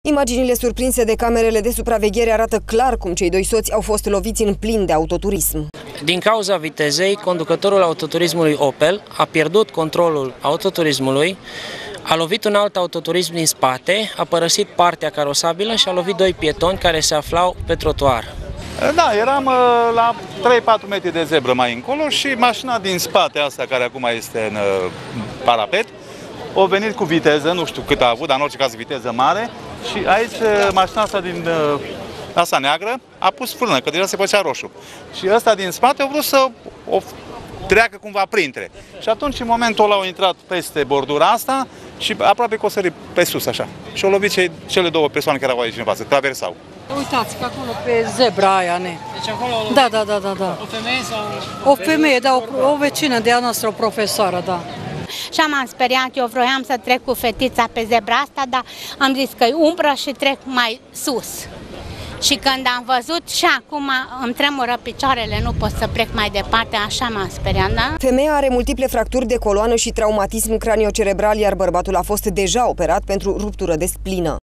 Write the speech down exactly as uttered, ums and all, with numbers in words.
Imaginile surprinse de camerele de supraveghere arată clar cum cei doi soți au fost loviți în plin de autoturism. Din cauza vitezei, conducătorul autoturismului Opel a pierdut controlul autoturismului, a lovit un alt autoturism din spate, a părăsit partea carosabilă și a lovit doi pietoni care se aflau pe trotuar. Da, eram uh, la trei patru metri de zebră mai încolo și mașina din spate, asta care acum este în uh, parapet, a venit cu viteză, nu știu cât a avut, dar în orice caz viteză mare, și aici uh, mașina asta din uh, asta neagră a pus frână, că deja se făcea roșu. Și ăsta din spate a vrut să o treacă cumva printre. Și atunci, în momentul ăla, au intrat peste bordura asta și aproape că o sări pe sus, așa. Și au lovit cei, cele două persoane care erau aici în față, traversau. Uitați că acolo pe zebra aia, ne. Deci acolo au lovit. Da, da, da, da, da. O femeie sau? O femeie, da, o, o vecină de a noastră, o profesoară, da. Și m-am speriat, eu vroiam să trec cu fetița pe zebra asta, dar am zis că-i umbră și trec mai sus. Și când am văzut și acum îmi tremură picioarele, nu pot să plec mai departe, așa m-am speriat, da? Femeia are multiple fracturi de coloană și traumatism craniocerebral, iar bărbatul a fost deja operat pentru ruptură de splină.